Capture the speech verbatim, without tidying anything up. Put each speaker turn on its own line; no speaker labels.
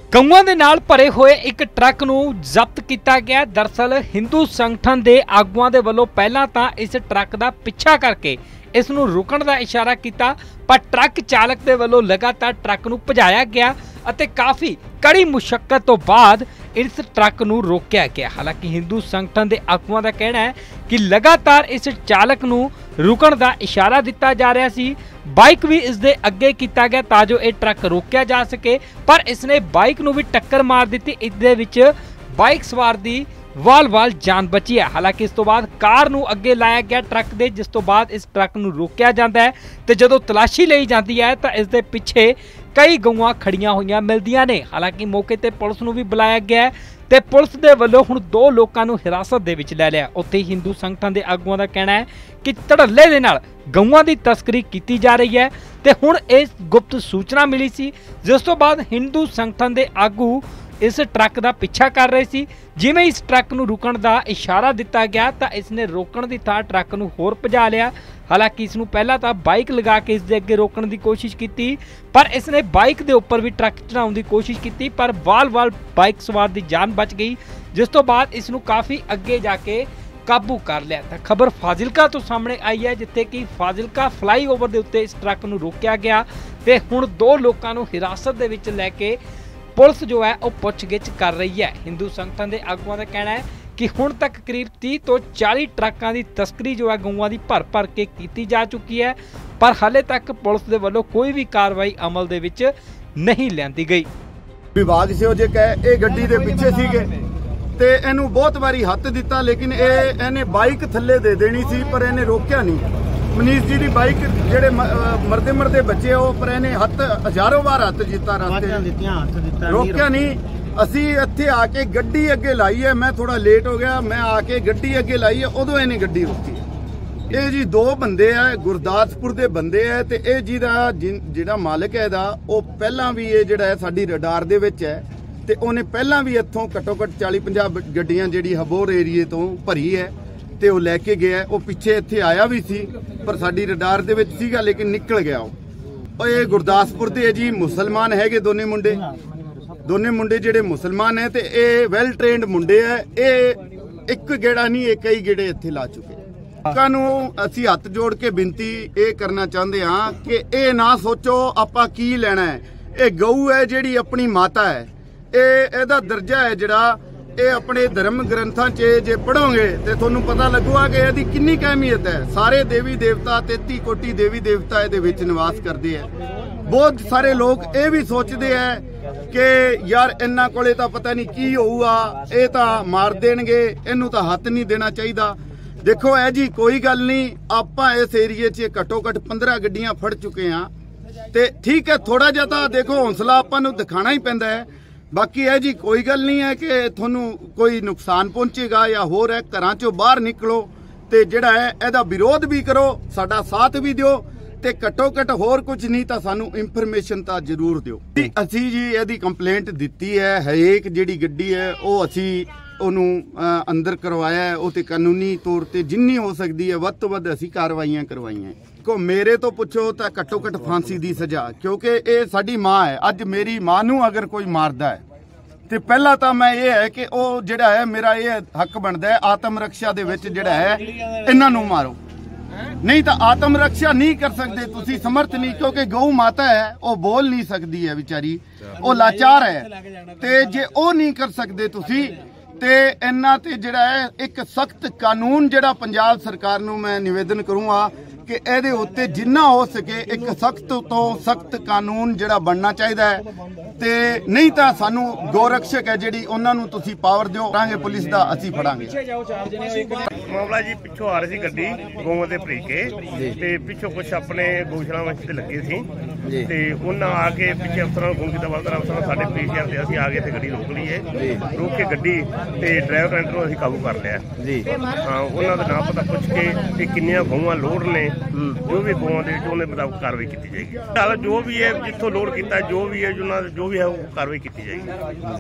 गਊਆਂ ਦੇ ਨਾਲ ਭਰੇ ਹੋਏ ਇੱਕ ਟਰੱਕ ਨੂੰ ਜ਼ਬਤ ਕੀਤਾ ਗਿਆ। दरअसल हिंदू संगठन ਦੇ ਆਗੂਆਂ ਦੇ ਵੱਲੋਂ ਪਹਿਲਾਂ ਤਾਂ ਇਸ ਟਰੱਕ ਦਾ ਪਿੱਛਾ ਕਰਕੇ ਇਸ ਨੂੰ ਰੁਕਣ ਦਾ ਇਸ਼ਾਰਾ ਕੀਤਾ, ਪਰ ਟਰੱਕ ਚਾਲਕ ਦੇ ਵੱਲੋਂ ਲਗਾਤਾਰ ਟਰੱਕ ਨੂੰ ਭਜਾਇਆ ਗਿਆ ਅਤੇ ਕਾਫੀ कड़ी मुशक्कत तो बाद इस ट्रक नूं रोकिया गया। हालांकि हिंदू संगठन के आगुआं का कहना है कि लगातार इस चालक नूं रुकण का इशारा दिता जा रहा सी, बाइक भी इस दे अगे किया गया तां जो यह ट्रक रोकिया जा सके, पर इसने बाइक नूं भी टक्कर मार दी। इस दे विच बाइक सवार दी वाल वाल जान बची है। हालांकि इस तो बाद कार नूं अगे लाया गया ट्रक दे, जिस तो बाद इस ट्रक नूं रोकिया जाता है तो जदों तलाशी लई जाती है तो इस दे पिछे कई गਊਆਂ खड़ियां हुई मिलदियां ने। हालांकि मौके ते पुलिस नूं भी बुलाया गया ते पुलिस दे वल्लों हुण दो लोकां नूं हिरासत दे विच लै लिया। उत्थे हिंदू संगठन दे आगूआं दा कहना है कि धड़ल्ले दे नाल गਊਆਂ दी तस्करी कीती जा रही है ते हुण इस गुप्त सूचना मिली सी, जिस तो बाद हिंदू संगठन दे आगू इस ट्रक का पिछा कर रहे सी। जिवें इस ट्रक नूं रुकण दा इशारा दिता गया तो इसने रोकण दी थां ट्रक नूं होर भजा लिया। हालांकि इसनूं पहला तो बाइक लगा के इस दे अगे रोकण दी कोशिश की, पर इसने बाइक दे उपर भी ट्रक चढ़ाउण दी कोशिश की, पर वाल वाल बाइक सवार दी जान बच गई, जिस तो बाद इसनूं काफ़ी अगे जाके काबू कर लिया। तो खबर फाजिलका तो सामने आई है, जिथे कि फाजिलका फ्लाईओवर दे उत्ते इस ट्रक नूं रोकिया गया ते हुण दो लोकां नूं हिरासत दे विच लैके पुलिस जो है वह पुछगिछ कर रही है। हिंदू संगठन के आगुआं का कहना है कि हुण तक करीब तीस तो चालीस ट्रकों की तस्करी जो है गਊਆਂ की भर भर के की जा चुकी है, पर हाले तक पुलिस के वालों कोई भी कार्रवाई अमल दे विच नहीं लियांदी गई।
विभाग से जे कहे गड्डी दे पिछे सीगे ते इहनूं बहुत बारी हत्थ दिता, लेकिन ये इहने बाइक थल्ले दे देनी सी, पर इहने रोकिया नहीं। मनीष जी की बाइक जेडे मरदे मरदे बच्चे हो, पर इहने हत्थ हजारों बार हत्थ जीता, रास्ते रोकिया नहीं। असी इत्थे आके गड्डी अगे लाई है, मैं थोड़ा लेट हो गया, मैं आके गड्डी अगे लाई है, उदों इहने गड्डी रोकी है। ये जी दो बंदे है, गुरदासपुर के बंदे है, ते ये जी दा जिहड़ा मालिक है दा वो पहला भी ये जिहड़ा है साडी रडार दे विच है, ते उहने पहला भी इत्थों घट्टो घट्ट चालीस पचास गड्डियां जिहड़ी हबोर एरिए तो भरी है ते वो लैके गया। वो पिछे इत्थे आया भी सी, पर साडी रडार दे विच सीगा, लेकिन निकल गया। वो ये गुरदासपुर दे जी मुसलमान हैगे दोने मुंडे, दोने मुंडे जेडे मुसलमान है, ते ये वैल ट्रेंड मुंडे है। ये एक गेड़ा नहीं, ये कई गेड़े इत्थे ला चुके। लोकां नूं असीं हत्थ जोड़ के बिनती ये करना चाहते हाँ कि ये ना सोचो आपां की लेना है। ये गऊ है जिहड़ी अपनी माता है, ये इहदा दर्जा है जिहड़ा ये अपने धर्म ग्रंथां च जे पढ़ोगे तो तुहानूं पता लगूगा कि इहदी किन्नी अहमियत है। सारे देवी देवता तेती कोटि देवी देवता इहदे विच निवास करते हैं। बहुत सारे लोग ये भी सोचते हैं कि यार इन्हां कोले तां पता नहीं की होऊगा, ये तां मार देणगे, इहनूं तां हत्थ नहीं देना चाहिए। देखो है जी कोई गल नहीं, आपां इस एरिए च घट्टो घट्ट पंद्रह गड्डियां फड़ चुके हाँ, ते ठीक है थोड़ा जिहा तां देखो हौसला आपां नूं दिखाना ही पैंदा है। बाकी है जी कोई गल नहीं है कि थोनू कोई नुकसान पहुंचेगा या होर है। घरां चों बाहर निकलो ते जिहड़ा है इहदा विरोध भी करो, साडा साथ भी दिओ, ते घट्टो घट्ट होर कुछ नहीं तां सानू इंफॉर्मेशन तां जरूर दिओ। असीं जी इहदी कंप्लेंट दित्ती है, हरेक जिहड़ी गड्डी है वो असीं ਉਹਨੂੰ अंदर करवाया है, ਉਹ ਤੇ ਕਾਨੂੰਨੀ तौर ਤੇ ਜਿੰਨੀ ਹੋ ਸਕਦੀ ਹੈ ਵੱਧ ਤੋਂ ਵੱਧ ਅਸੀਂ ਕਾਰਵਾਈਆਂ ਕਰਵਾਈਆਂ। ਕੋ ਮੇਰੇ ਤੋਂ ਪੁੱਛੋ ਤਾਂ ਘੱਟੋ ਘੱਟ ਫਾਂਸੀ ਦੀ ਸਜ਼ਾ, ਕਿਉਂਕਿ ਇਹ ਸਾਡੀ ਮਾਂ ਹੈ। ਅੱਜ ਮੇਰੀ ਮਾਂ ਨੂੰ ਅਗਰ ਕੋਈ ਮਾਰਦਾ ਹੈ ਤੇ ਪਹਿਲਾਂ ਤਾਂ ਮੈਂ ਇਹ ਹੈ ਕਿ ਉਹ ਜਿਹੜਾ ਹੈ ਮੇਰਾ ਇਹ ਹੱਕ ਬਣਦਾ ਹੈ ਆਤਮ ਰੱਖਿਆ ਦੇ ਵਿੱਚ ਜਿਹੜਾ ਹੈ ਇਹਨਾਂ ਨੂੰ ਮਾਰੋ, नहीं तो आत्म रक्षा नहीं कर सकते, तुसी समर्थ नहीं, क्योंकि गौ माता है वो बोल नहीं सकती है बेचारी, वो लाचार है। ते जे वो नहीं कर सकते तुसी ते इन्ना ते जिहड़ा है एक सख्त कानून जिहड़ा पंजाब सरकार नूं मैं निवेदन करूँगा कि इहदे उत्ते जिन्ना हो सके एक सख्त तो सख्त कानून जिहड़ा बनना चाहिए है। ते नहीं तो सानू गौरक्षक है जिहड़ी उन्हां नूं तुसी पावर दिओ, करांगे पुलिस दा असीं फड़ांगे।
मामला जी पिछों आ रही सी गड्डी गਊਆਂ ਦੇ ਭਰੀ ਕੇ ਤੇ ਪਿੱਛੋਂ ਕੁਛ ਆਪਣੇ ਗਊਸ਼ਾਲਾ ਵਿੱਚ ਤੇ ਲੱਗੇ ਸੀ ਤੇ ਉਹਨਾਂ ਆ ਕੇ ਪਿੱਛੇ ਅਫਸਰਾਂ ਨੂੰ ਫੋਨ ਕੀਤਾ, ਬਲਦਰ ਅਫਸਰਾਂ ਸਾਡੇ ਪੀਸੀਆਰ ਤੇ ਅਸੀਂ ਆ ਗਏ ਤੇ ਗੱਡੀ ਰੋਕ ਲਈ ਹੈ। ਰੋਕ ਕੇ ਗੱਡੀ ਤੇ ਡਰਾਈਵਰ ਕੰਡਕਟਰ ਨੂੰ ਅਸੀਂ ਕਾਬੂ ਕਰ ਲਿਆ ਜੀ। ਹਾਂ ਉਹਨਾਂ ਦਾ ਨਾਮ ਪਤਾ ਪੁੱਛ ਕੇ ਤੇ ਕਿੰਨੀਆਂ ਗਊਆਂ ਲੋਡ ਨੇ, ਜੋ ਵੀ ਗਊਆਂ ਦੇ ਵਿੱਚ ਉਹਦੇ ਮੁਤਾਬਕ ਕਾਰਵਾਈ ਕੀਤੀ ਜਾਏਗੀ। ਜੋ ਵੀ ਹੈ ਜਿੱਥੋਂ ਲੋਡ ਕੀਤਾ ਜੋ ਵੀ ਹੈ ਜੋ ਵੀ ਹੈ ਉਹ ਕਾਰਵਾਈ ਕੀਤੀ ਜਾਏਗੀ।